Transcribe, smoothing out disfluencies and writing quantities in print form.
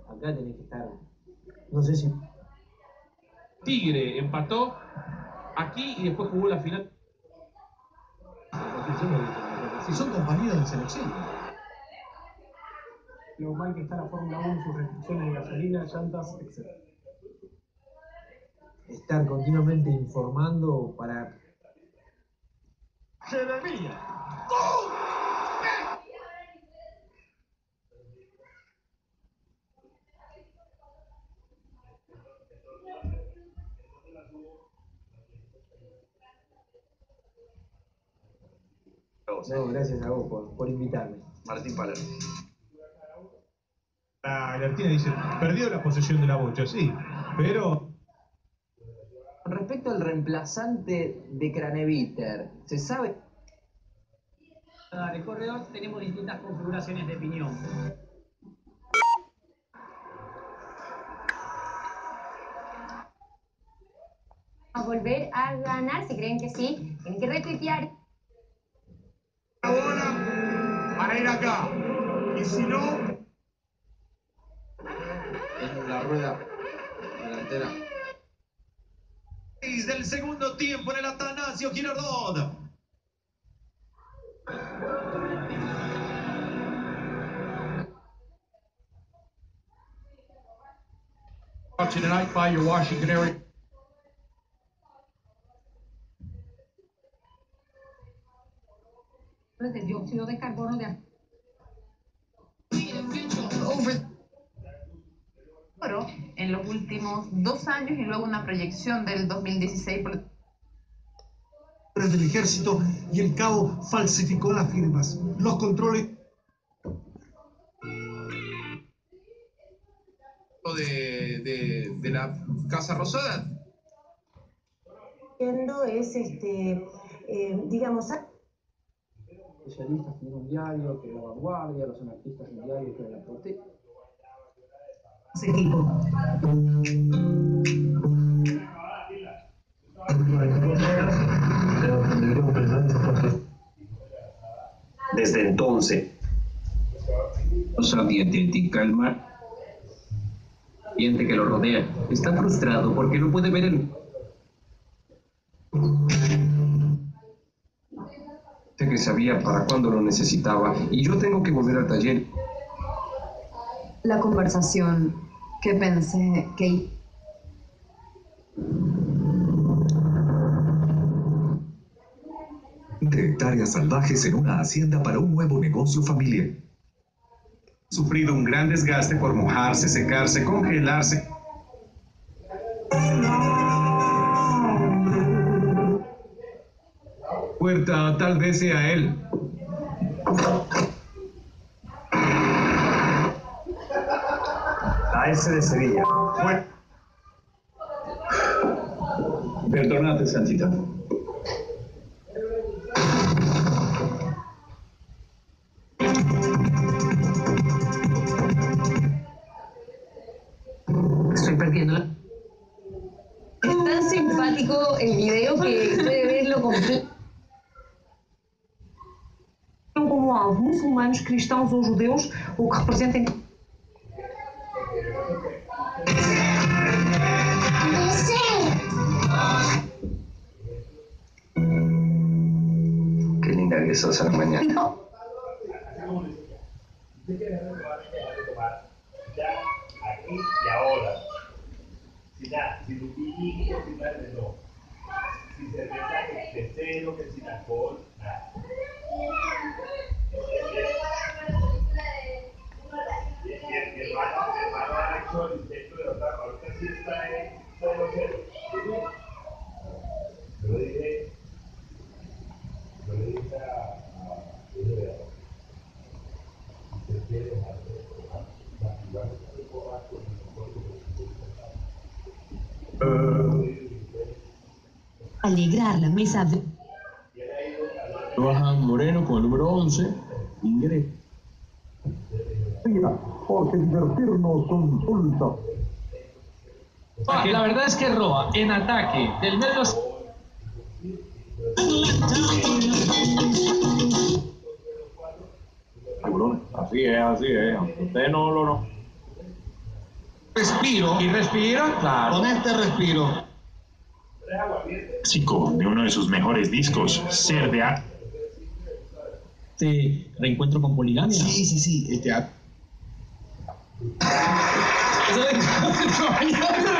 Acá tenés que estar, no sé si... Tigre empató aquí y después jugó la final. Si son compañeros de selección. Lo mal que está la Fórmula 1, sus restricciones de gasolina, llantas, etc. Estar continuamente informando para... ¡Jeremías! No, gracias a vos por invitarme. Martín Palermo. La Argentina dice, perdió la posesión de la bocha, sí, pero... Con respecto al reemplazante de Craneviter, ¿se sabe? De corredor tenemos distintas configuraciones de piñón. A volver a ganar, si creen que sí, tienen que retuitear. Ahora, para ir acá. Y si no... En la rueda delantera. Del segundo tiempo en el Atanasio Girardot. Watching tonight by your Washington area. De dióxido de carbono de en los últimos 2 años y luego una proyección del 2016. Del ejército y el cabo falsificó las firmas. Los controles... De la Casa Rosada. Es digamos... Especialistas tienen un diario, que es La Vanguardia, los anarquistas un diario, que es La Protesta. Ese tipo. Desde entonces, cosa dietética, el ambiente que lo rodea está frustrado porque no puede ver el... que sabía para cuándo lo necesitaba y yo tengo que volver al taller. La conversación que pensé que... De hectáreas salvajes en una hacienda para un nuevo negocio familiar. Sufrido un gran desgaste por mojarse, secarse, congelarse. Puerta, tal vez sea él. A ese de Sevilla. Bueno. Perdónate, Santita. Estoy perdiendo. Es tan simpático el video que puede verlo completo. Como alvo, muçulmanos, cristãos ou judeus, o que representem. Qué linda que sos a la mañana. No. Ya, aquí y ahora. Sin nada, sin un piquito, sin nada de no. Sin cerveza de cero, que sin alcohol, nada. Y el hermano ha hecho el intento de otra, ahorita sí está en los ceros. Yo le dije a usted quiere dejar de activar el borracho y Alegrar la mesa de... Johan Moreno con el número 11. Ingresa. Porque divertirnos consulta. La verdad es que roba en ataque del medio. Así es, aunque usted no lo... Respiro. ¿Y respira? Claro. Con este respiro. Clásico de uno de sus mejores discos, Ser de A. Este reencuentro con poligamia. Sí.